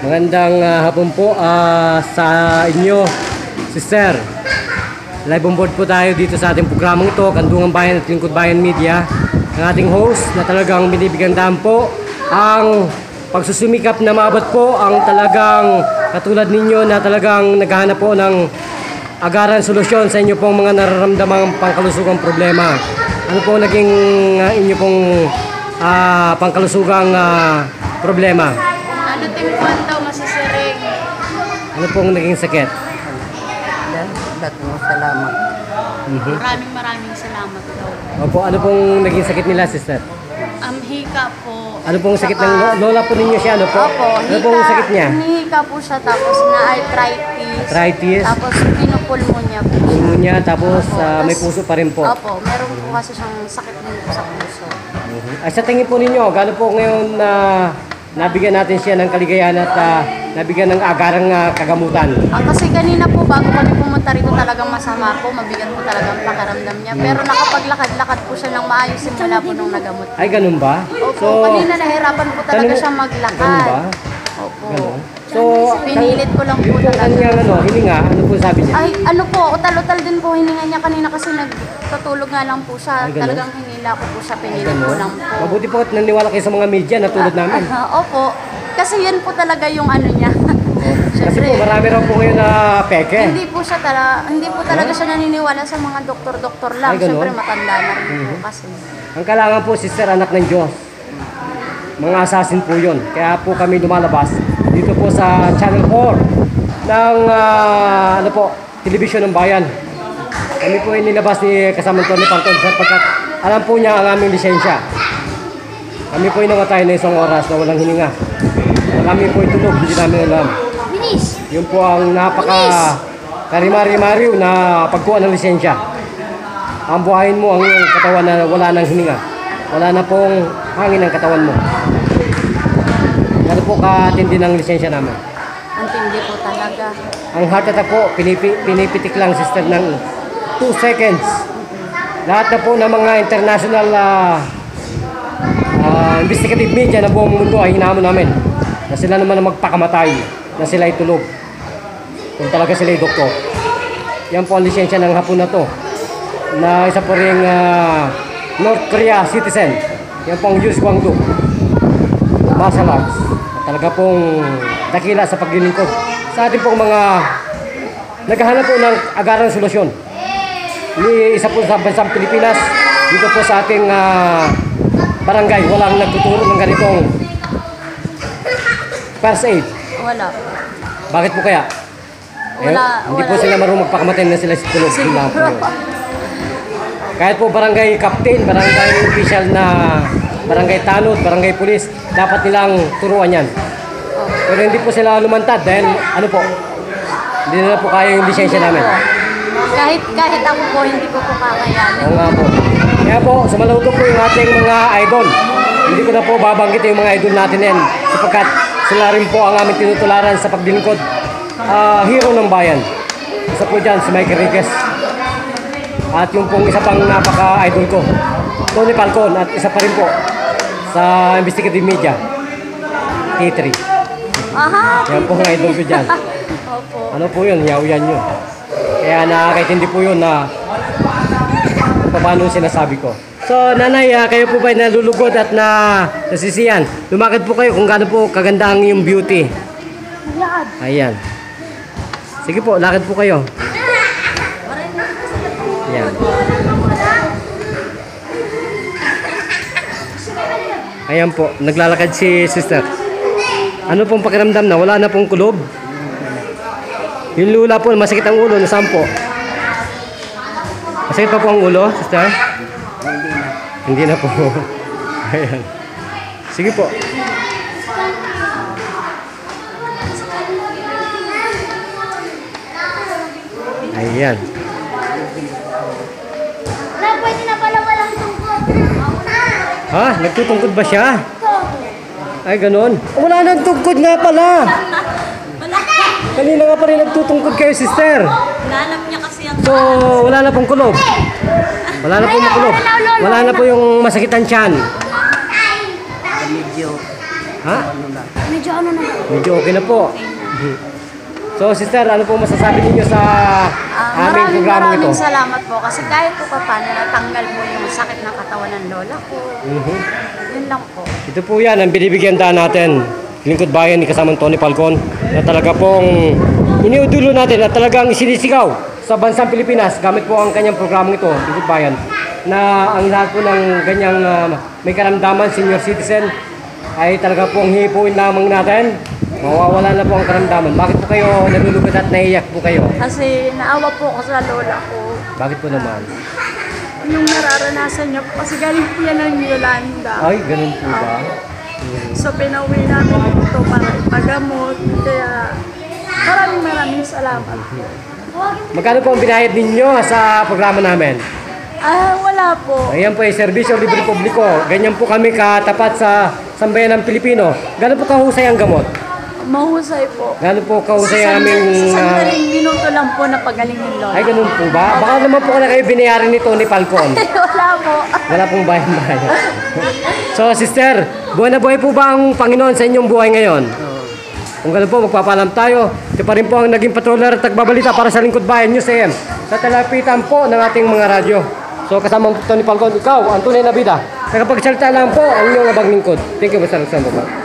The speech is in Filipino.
Magandang hapon po sa inyo, sister. Live on board po tayo dito sa ating programang ito, Kandungan Bayan at Lingkod Bayan Media. Ang ating host na talagang binibigyan daan po ang pagsusumikap na maabot po ang talagang katulad ninyo na talagang naghahanap po ng agaran solusyon sa inyo pong mga nararamdamang pangkalusugang problema. Ano po naging inyo pong pangkalusugang problema? Ano timuan daw masisiring? Ano pong naging sakit? Salamat. Maraming salamat daw. Opo, ano pong naging sakit nila, sister? Hika po. Ano pong sakit ng lola po ninyo siya? Ano po? Opo, ano pong sakit niya? Hika po siya tapos na arthritis. Arthritis? Tapos pinupulmonya po siya. Pneumonia, tapos Opo, may puso pa rin po. Opo, meron po kasi siyang sakit din po sa puso. Sa tingin po ninyo, gaano po ngayon na nabigyan natin siya ng kaligayahan at nabigyan ng agarang kagamutan? Kasi kanina po bago kami pumunta rito talagang masama po, mabigat po talagang pakiramdam niya. Pero nakapaglakad-lakad po siya ng maayos simula po nung nagamot. Ay, ganun ba? Opo, kanina nahirapan po talaga siya maglakad. Ganun ba? Opo. Ganun. So, pinilit ko lang po yung talaga. kanyang hininga, ano po sabi niya? Ay, ano po, utal-utal din po hininga niya kanina kasi nagtutulog nga lang po siya. Ay, ganun? Talagang hinila ko po siya, pinilit ko lang po. Mabuti po at naniwala kayo sa mga media na tulad namin. Opo, kasi yun po talaga yung ano niya. Kasi po marami raw po ngayon na peke. Hindi po talaga siya naniniwala sa mga doktor-doktor lang. Ay, ganun? Siyempre matanda na rin po kasi. Ang kailangan po, sister, anak ng Diyos. Mga assassin po yun. Kaya po kami lumalabas dito po sa Channel 4 ng ano po, Telebisyon ng Bayan. Kami po ay nilabas ni kasamang Tony Panton sapagkat alam po niya ang aming lisensya. Kami po ay namatay na isang oras na walang hininga. Kami po ay tulog, hindi namin alam. Yun po ang napaka karimari-mariw na pagkuha ng lisensya. Ang buhayin mo ang iyong katawan na wala nang hininga. Wala na pong hangin ang katawan mo. Ano po katindi ng lisensya namin? Ang tindi po talaga. Ang heart attack po, pinipitik lang, sister, ng 2 seconds. Lahat na po ng mga international investigative media na buong mundo ay hinamon namin na sila naman ang magpakamatay, na sila ay tulog. Kung talaga sila ay doktor. Yan po ang lisensya ng hapon na to, na isa po ring North Korea citizen. Yan po ang Yus Guangdu. Masalags. Talaga pong dakila sa paglilingkod sa ating pong mga naghahanap po ng agarang solusyon. Isa po sa bansang Pilipinas, dito po sa ating barangay, walang nagtuturo ng ganitong first aid. Wala. Bakit po kaya? Hindi po sila marunong magpakamatay na sila tulog. Kahit po barangay captain, barangay official na barangay tanod, barangay pulis, dapat nilang turuan yan. Pero hindi po sila lumantad dahil ano po, hindi nila po kaya yung lisensya namin. Kahit ako po, hindi ko po kakayanin. Oo nga po. Kaya po, sumalauto po yung ating mga idol. Hindi ko na po babanggit yung mga idol natin yan sapagkat sila rin po ang aming tinutularan sa paglilingkod. Hero ng bayan. Isa po dyan, si Michael Riquez. At yung pong isa pang napaka-idol ko, Tony Falcon, at isa pa rin po sa investigative media, T3. Aha! Yan po ang idol ko dyan. Opo. Ano po yun? Yaw-yan nyo. Kaya nakakaintindi po yun na paano sinasabi ko. So, nanay, kayo po ba nalulugod at nasisiyan? Lumakad po kayo kung gaano po kaganda ang iyong beauty. Ayan. Sige po, lakad po kayo. Ayan. Ayan po, naglalakad si sister. Ano pong pakiramdam na? Wala na pong kulob? Yung lula po, masakit ang ulo. Nasaan po? Masakit pa po ang ulo, sister? Hindi na po. Ayan. Sige po. Ayan. Pwede na pala walang tungkod. Ha? Nagtutungkod ba siya? Ay, ganon. Wala nang tungkod nga pala. Kanina nga pa rin nagtutungkod kayo, sister. Nanap niya kasi ang... So, wala na pong kulob. Wala na pong makulob. Wala na po yung masakitan tiyan. Medyo Ha? Medyo ano na. Medyo okay na po. So, sister, ano po masasabi ninyo sa aming programa ito? Maraming salamat po kasi kahit po paano natanggal mo yung sakit ng katawan ng lola ko. Yun lang po. Ito po yan, ang binibigyan daan natin. Lingkod Bayan ni kasamang Tony Falcon na talaga pong iniudulo natin at talagang isinisigaw sa bansang Pilipinas gamit po ang kanyang programang ito, Lingkod Bayan, na ang lahat po ng ganyang may karamdaman, senior citizen, ay talaga pong hihipuin lamang natin. Mawawala na po ang karamdaman. Bakit po kayo nalulugod at naiyak po kayo? Kasi naawa po ako sa lola ko. Bakit po naman? Yung nararanasan niya po kasi galing po yan ng Yolanda. Ay, ganun po ba? So pinauwi namin ito para ipagamot. Kaya maraming salamat. Magkano po ang binayad ninyo sa programa namin? Wala po. Ayan po ay serbisyo libre publiko. Ganyan po kami katapat sa sambayan ng Pilipino. Gano'n po kahusay ang gamot? Mahusay po. Gano'n po kahusay ang aming... Sa sandaling minuto lang po na pagaling ng lola. ay, ganun po ba? Baka naman po na kayo binayaran ni Tony Falcon. Wala po. Wala pong bayan-bayan. So, sister, buhay na buhay po ba ang Panginoon sa inyong buhay ngayon? Kung gano'n po, magpapaalam tayo. Ito pa rin po ang naging patroller at tagbabalita para sa Lingkod Bayan News AM. Sa talapitan po ng ating mga radyo. So, kasama Tony Falcon, ikaw, ang tunay na bida. Nakapagsalita lang po ang inyong abang lingkod. Thank you, Mr. Alexander.